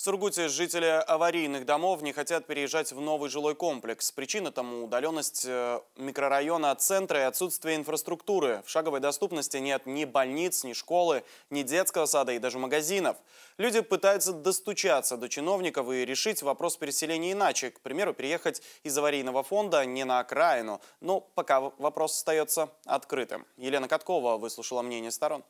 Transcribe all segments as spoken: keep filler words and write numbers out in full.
Сургуте жители аварийных домов не хотят переезжать в новый жилой комплекс. Причина тому – удаленность микрорайона от центра и отсутствие инфраструктуры. В шаговой доступности нет ни больниц, ни школы, ни детского сада и даже магазинов. Люди пытаются достучаться до чиновников и решить вопрос переселения иначе. К примеру, переехать из аварийного фонда не на окраину. Но пока вопрос остается открытым. Елена Каткова выслушала мнение сторон.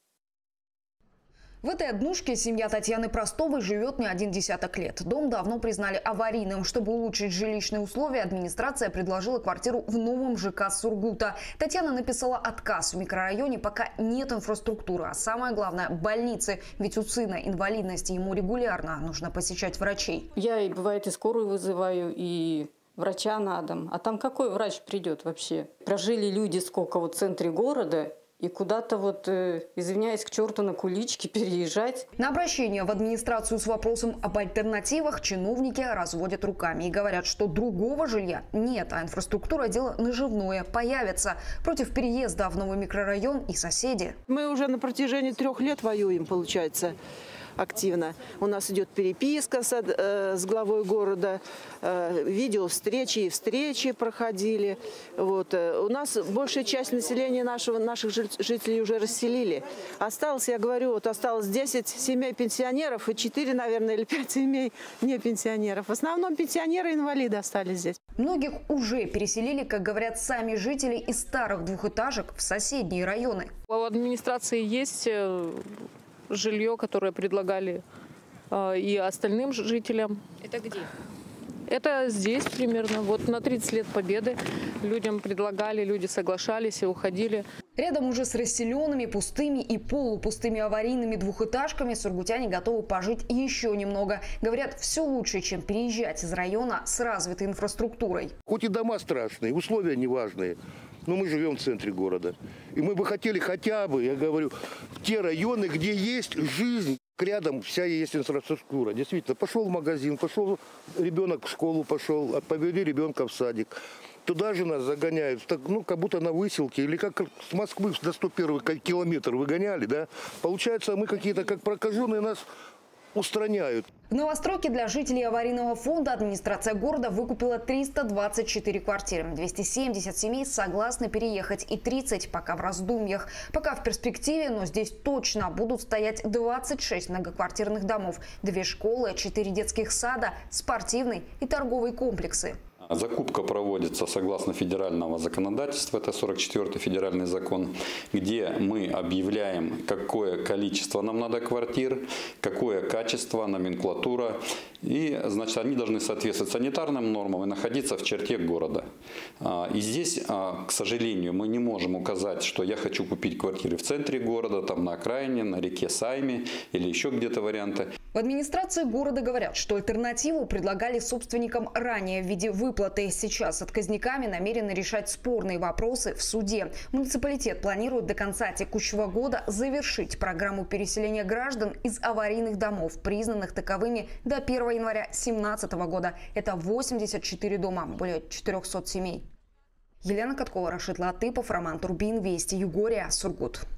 В этой однушке семья Татьяны Простовой живет не один десяток лет. Дом давно признали аварийным. Чтобы улучшить жилищные условия, администрация предложила квартиру в новом ЖК Сургута. Татьяна написала отказ. В микрорайоне пока нет инфраструктуры, а самое главное – больницы. Ведь у сына инвалидность, ему регулярно нужно посещать врачей. Я, и бывает, и скорую вызываю, и врача на дом. А там какой врач придет вообще? Прожили люди сколько вот в центре города. И куда-то вот, э, извиняюсь, к черту на куличке переезжать. На обращение в администрацию с вопросом об альтернативах чиновники разводят руками и говорят, что другого жилья нет, а инфраструктура – дело наживное, появится. Против переезда в новый микрорайон и соседи. Мы уже на протяжении трех лет воюем, получается, активно. У нас идет переписка с, э, с главой города, э, видео встречи и встречи проходили. Вот. У нас большая часть населения нашего, наших жителей уже расселили. Осталось, я говорю, вот осталось десять семей пенсионеров и четыре, наверное, или пять семей не пенсионеров. В основном пенсионеры и инвалиды остались здесь. Многих уже переселили, как говорят сами жители, из старых двухэтажек в соседние районы. У администрации есть жилье, которое предлагали э, и остальным жителям. Это где? Это здесь примерно. Вот на тридцать лет Победы людям предлагали, люди соглашались и уходили. Рядом уже с расселенными, пустыми и полупустыми аварийными двухэтажками сургутяне готовы пожить еще немного. Говорят, все лучше, чем переезжать из района с развитой инфраструктурой. Хоть и дома страшные, условия неважные, но мы живем в центре города. И мы бы хотели хотя бы, я говорю, в те районы, где есть жизнь. Рядом вся есть инфраструктура. Действительно, пошел в магазин, пошел ребенок в школу, пошел, повели ребенка в садик. Туда же нас загоняют, так, ну, как будто на выселке, или как с Москвы до сто первого километра выгоняли, да. Получается, мы какие-то как прокаженные, нас устраняют. В новостройке для жителей аварийного фонда администрация города выкупила триста двадцать четыре квартиры. двести семьдесят семей согласны переехать и тридцать пока в раздумьях. Пока в перспективе, но здесь точно будут стоять двадцать шесть многоквартирных домов, две школы, четыре детских сада, спортивный и торговые комплексы. Закупка проводится согласно федерального законодательства, это сорок четвёртый федеральный закон, где мы объявляем, какое количество нам надо квартир, какое качество, номенклатура. И, значит, они должны соответствовать санитарным нормам и находиться в черте города. И здесь, к сожалению, мы не можем указать, что я хочу купить квартиры в центре города, там на окраине, на реке Сайме или еще где-то варианты. В администрации города говорят, что альтернативу предлагали собственникам ранее в виде выплаты. Сейчас отказниками намерены решать спорные вопросы в суде. Муниципалитет планирует до конца текущего года завершить программу переселения граждан из аварийных домов, признанных таковыми до первого января две тысячи семнадцатого года. Это восемьдесят четыре дома, более четырёхсот семей. Елена Каткова, Рашид Латыпов, Роман Турбин, Вести, Югория, Сургут.